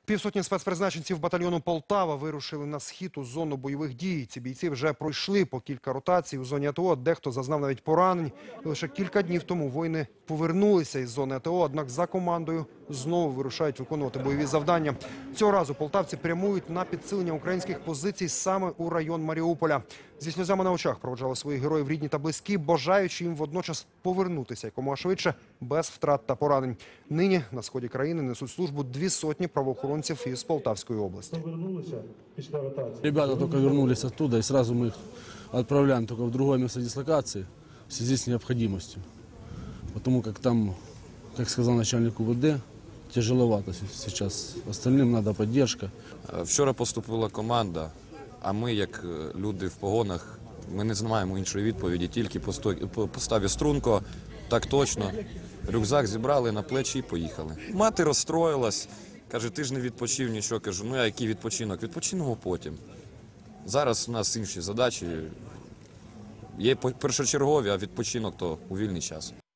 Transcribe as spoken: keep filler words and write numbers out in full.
Півсотні спецпризначенців батальйону «Полтава» вирушили на схід у зону бойових дій. Ці бійці вже пройшли по кілька ротацій у зоні АТО, дехто зазнав навіть поранень. І лише кілька днів тому воїни повернулися із зони АТО, однак за командою знову вирушають виконувати бойові завдання. Цього разу полтавці прямують на підсилення українських позицій саме у район Маріуполя. Зі сльозами на очах проводжали своїх героїв рідні та близькі, бажаючи їм водночас повернутися якомога швидше, без втрат та поранень. Нині на сході країни несуть службу дві сотні правоохоронців із Полтавської области. Ребята только вернулись оттуда, и сразу мы их отправляем только в другое место дислокации в связи с необходимостью. Потому как там, как сказал начальник УВД, тяжеловато сейчас. Остальным надо поддержка. Вчора поступила команда, а ми, як люди в погонах, ми не знаємо іншої відповіді, тільки по поставі струнко, так точно. Рюкзак зібрали на плечі і поїхали. Мати розстроїлась, каже, ти ж не відпочив нічого. Кажу, ну а який відпочинок? Відпочинемо потім. Зараз у нас інші задачі. Є першочергові, а відпочинок то у вільний час.